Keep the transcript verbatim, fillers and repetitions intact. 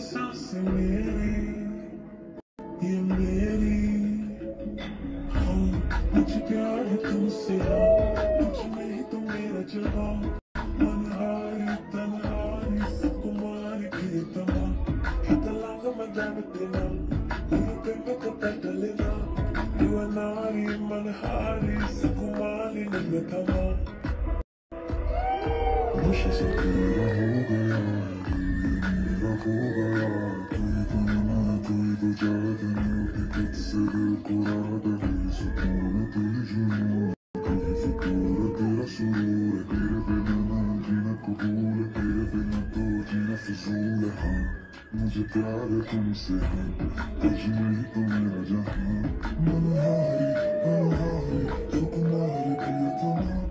सांसें मेरी ये मेरी हाँ मुझे प्यार है तुमसे हाँ तुझ में ही तो मेरा जवाब मनहारी तनहारी सुकुमारी प्रियतमा हितलांग मदावतेना उरुपेंगा कोटटलेना युवनारी मनहारी सुकुमारी नंगतमा मुझे से तेरा हो गया मेरा हो गया तू ही तो मैं तू ही तो जादू उठी तुझसे दिल को रात है सुकून तेरी जुनून तेरी फितूर तेरा सुरूर तेरे बिना ना जीना कबूल है तेरे बिना तो जीना फजूल है हाँ मुझे प्यार है तुमसे हाँ तुझ में ही तो मेरा जहां मनहारी मनहारी सुकुमारी प्रियतमा